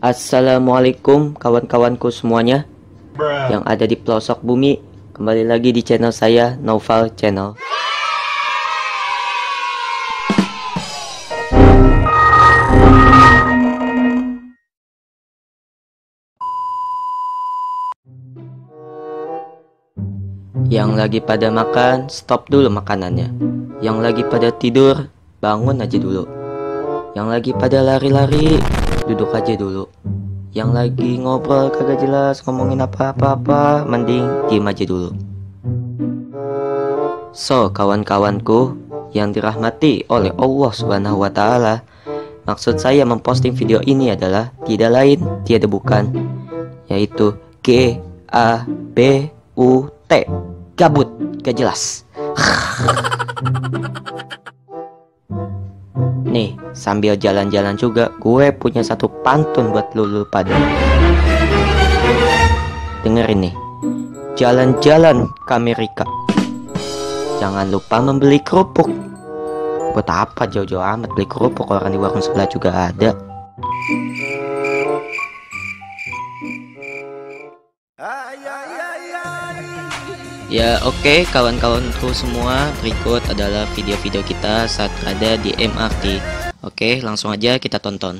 Assalamualaikum kawan-kawanku semuanya yang ada di pelosok bumi. Kembali lagi di channel saya, Naufal Channel. Yang lagi pada makan, stop dulu makanannya. Yang lagi pada tidur, bangun aja dulu. Yang lagi pada lari-lari, duduk aja dulu. Yang lagi ngobrol kagak jelas, ngomongin apa-apa, mending diem aja dulu. So, kawan-kawanku yang dirahmati oleh Allah Subhanahu wa Ta'ala, maksud saya memposting video ini adalah tidak lain, tiada bukan, yaitu GABUT, gabut, gak jelas. Nih, sambil jalan-jalan juga, gue punya satu pantun buat lu pada. Dengerin nih. Jalan-jalan ke Amerika, jangan lupa membeli kerupuk. Buat apa jauh-jauh amat beli kerupuk, orang di warung sebelah juga ada. Ya oke, kawan-kawanku semua, berikut adalah video-video kita saat ada di MRT. Oke, langsung aja kita tonton.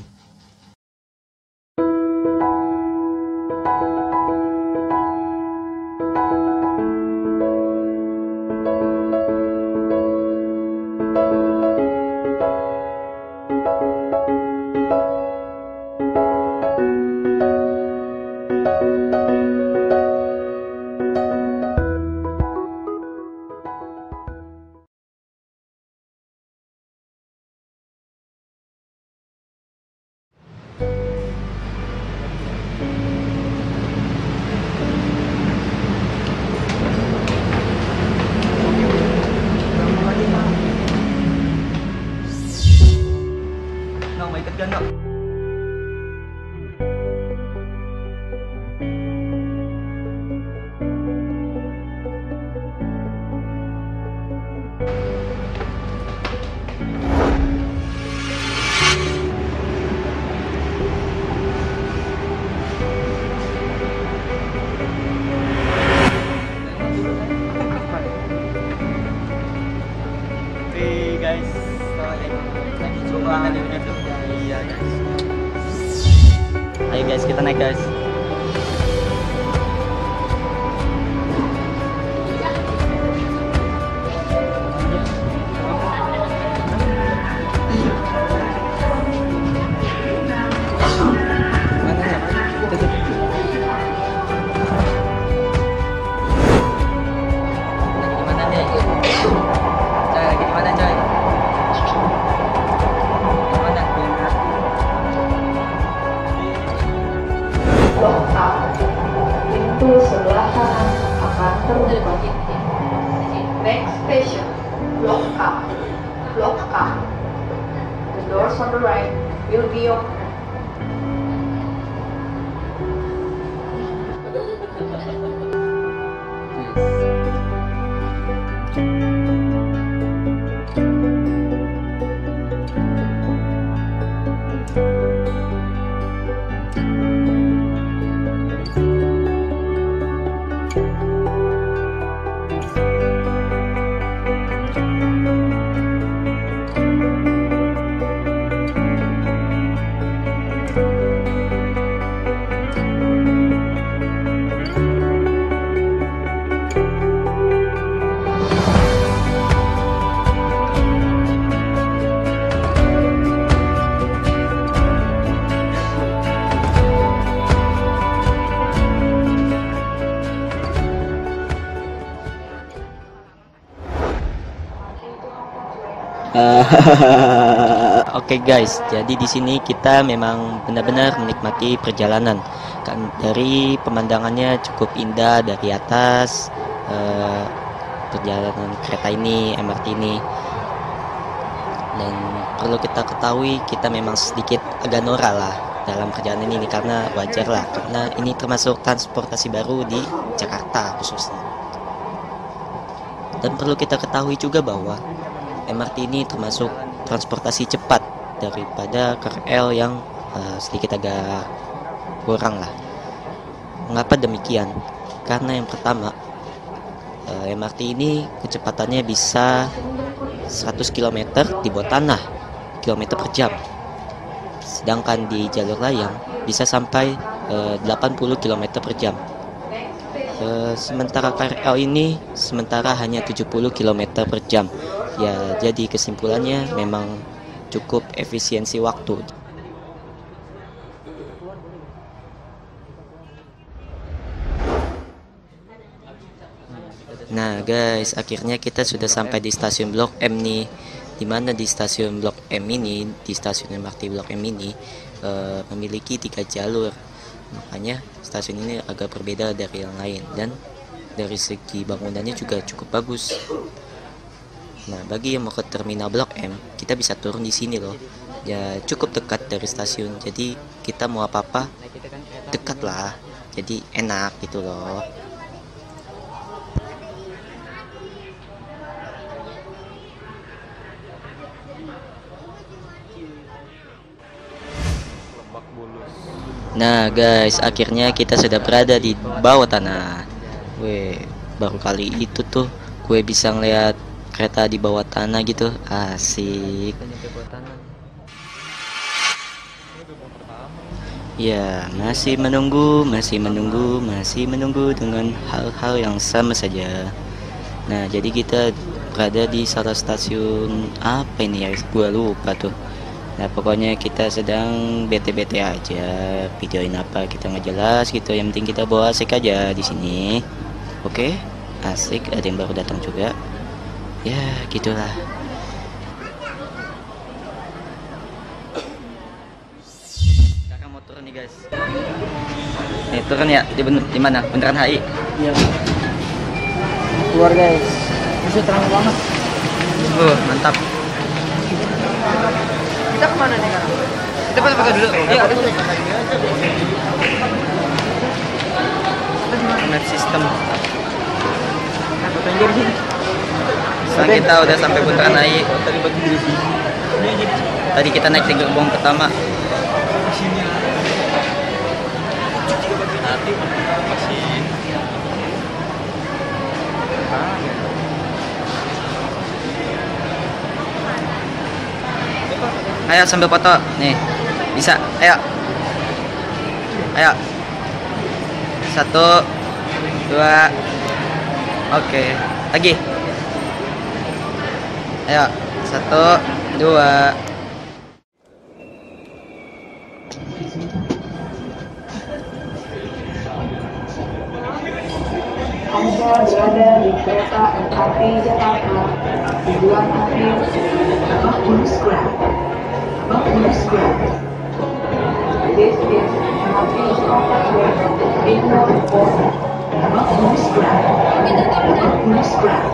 Guys, lagi coba iya guys. Ayo guys, kita naik guys. Pintu sebelah kanan akan terbuka. Next station, Blok A. Blok A. The doors on the right will be open. Oke guys, jadi di sini kita memang benar-benar menikmati perjalanan. Kan dari pemandangannya cukup indah dari atas, perjalanan kereta ini, MRT ini. Dan perlu kita ketahui, kita memang sedikit agak norak lah dalam perjalanan ini, karena wajar lah, karena ini termasuk transportasi baru di Jakarta khususnya. Dan perlu kita ketahui juga bahwa MRT ini termasuk transportasi cepat daripada KRL yang sedikit agak kurang lah. Mengapa demikian? Karena yang pertama, MRT ini kecepatannya bisa 100 km di bawah tanah, kilometer per jam. Sedangkan di jalur layang bisa sampai 80 km per jam. Sementara KRL ini hanya 70 km per jam. Ya, jadi kesimpulannya memang cukup efisiensi waktu. Nah guys, akhirnya kita sudah sampai di stasiun Blok M nih. Dimana di stasiun Blok M ini, di stasiun MRT Blok M ini memiliki 3 jalur. Makanya stasiun ini agak berbeda dari yang lain, dan dari segi bangunannya juga cukup bagus. Nah, bagi yang mau ke terminal Blok M, kita bisa turun di sini loh. Ya, cukup dekat dari stasiun. Jadi kita mau apa-apa dekat lah. Jadi enak gitu loh. Nah guys, akhirnya kita sudah berada di bawah tanah. Weh, baru kali itu tuh gue bisa ngeliat kereta di bawah tanah gitu. Asik. Ya, masih menunggu dengan hal-hal yang sama saja. Nah, jadi kita berada di salah stasiun apa ini ya? Gue lupa tuh. Nah, pokoknya kita sedang bete-bete aja, videoin apa kita nggak jelas gitu. Yang penting kita bawa asik aja di sini. Oke, asik. Ada yang baru datang juga. Ya, gitulah. Sekarang mau turun nih guys. Nih turun ya di mana? Bundaran HI. Iya. Keluar guys. Bisa terang banget. Mantap. Kita kemana nih sekarang? Kita foto-foto dulu. Iya. Map system. Fotonya di sini. Sekarang kita udah sampai Bundaran HI. Tadi kita naik di gerbong pertama. Ayo sambil foto nih, bisa? Ayo, 1, 2, oke, lagi. Ayo, 1, 2. Anda berada di kereta MRT Jakarta tujuan akhir Lebak Bulus Grab. This is MRT stop in for Lebak Bulus Grab.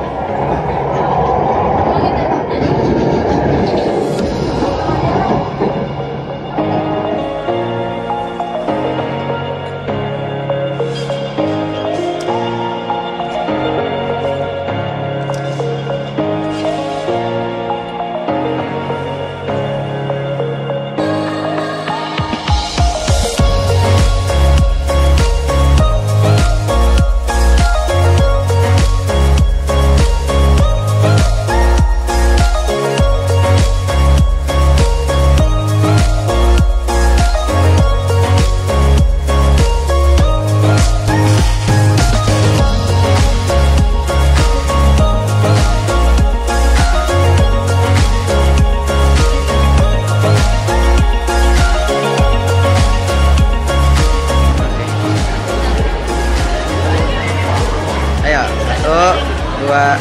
Ayo, 1, 2.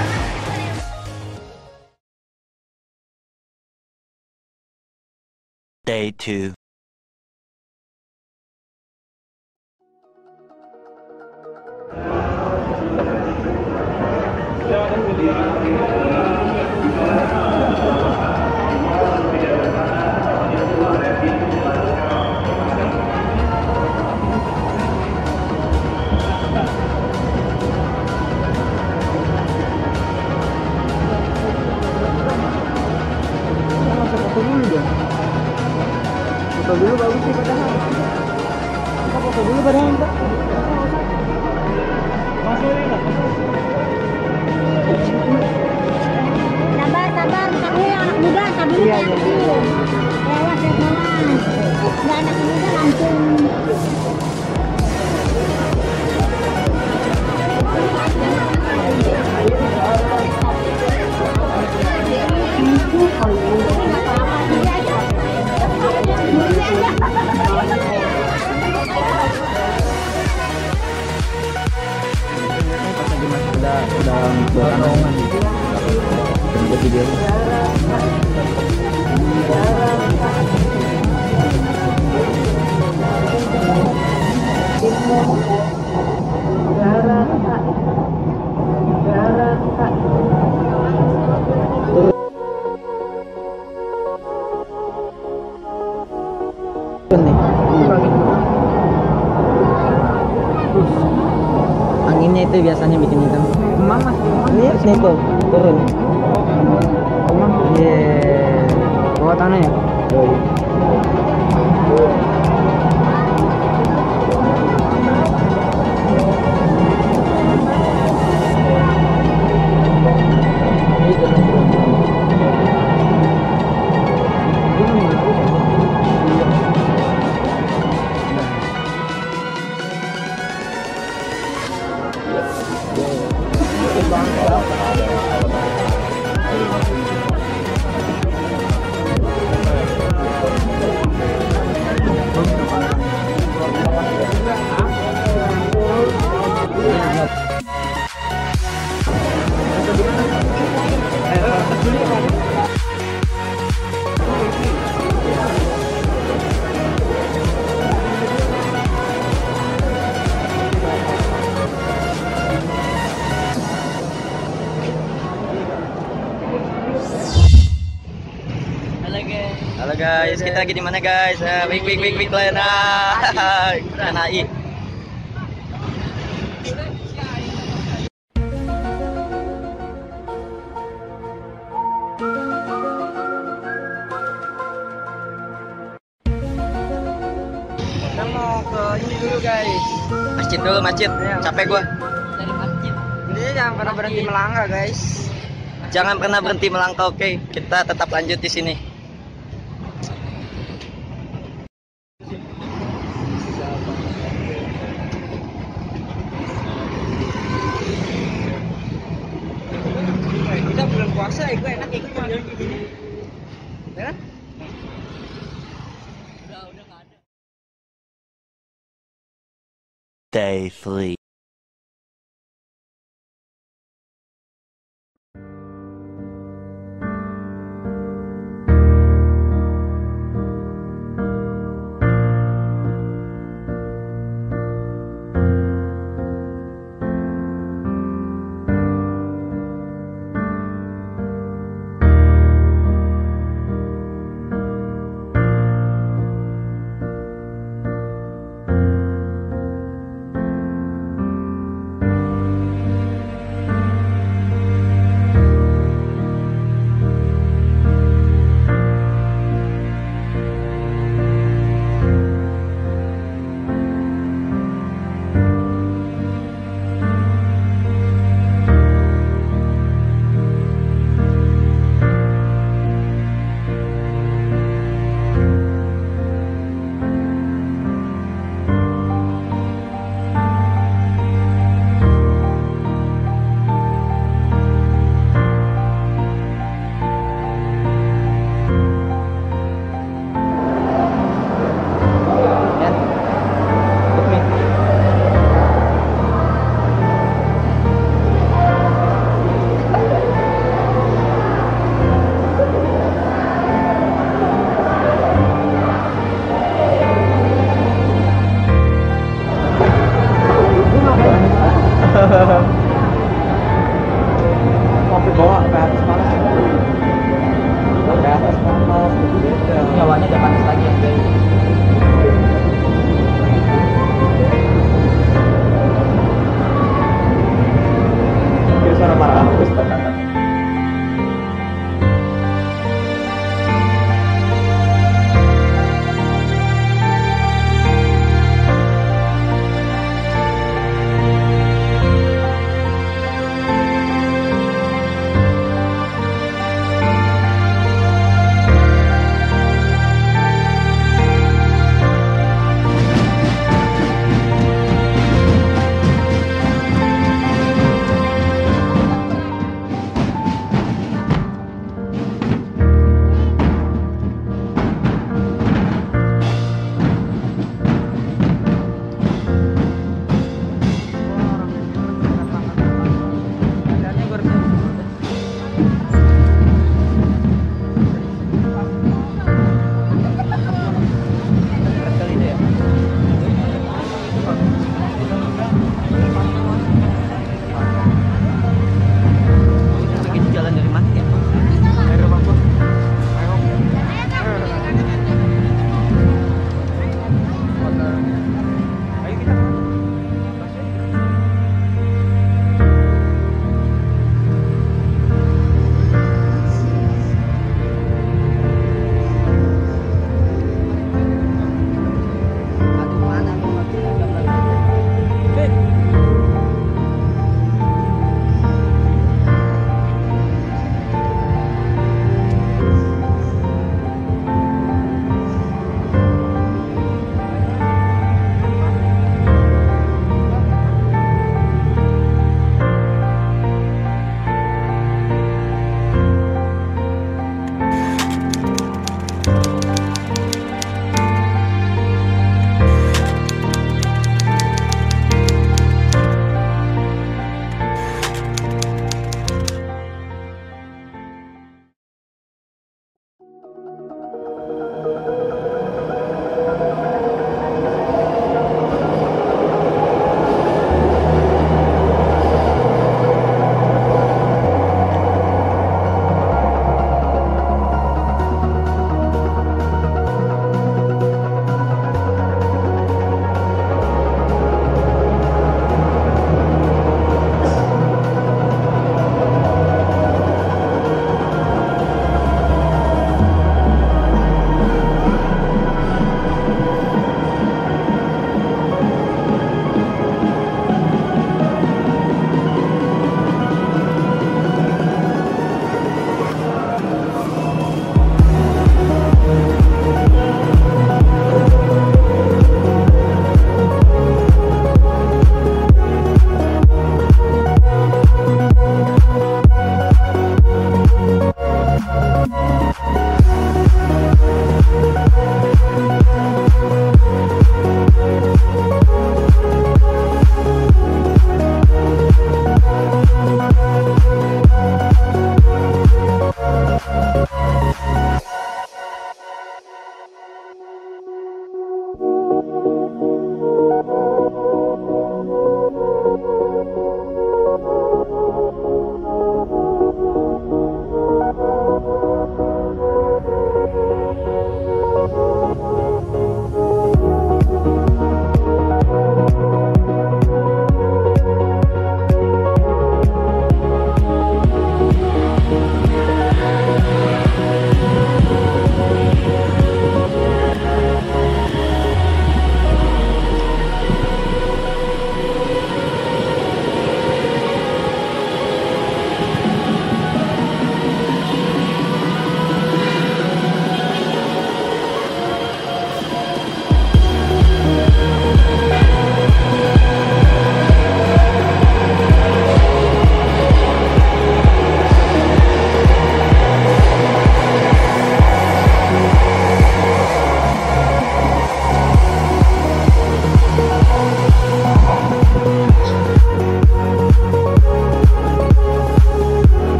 Day 2. Foto dulu dong. Foto dulu bagus sih padahal. putih biasanya bikin hitam. Emang mas, Lihat nih tuh, turun. emang. Iya. Bawa tanah ya. Halo guys, kita lagi di mana guys? Wik lain. KNAI. Kita mau ke ini dulu guys. Masjid dulu, masjid. Capek gua. Dari masjid. Ini jangan pernah berhenti melangkah guys. Jangan pernah berhenti melangkah, oke? Kita tetap lanjut di sini. Kita bulan puasa itu enak ikut jalan gini. Ya kan? Day 3.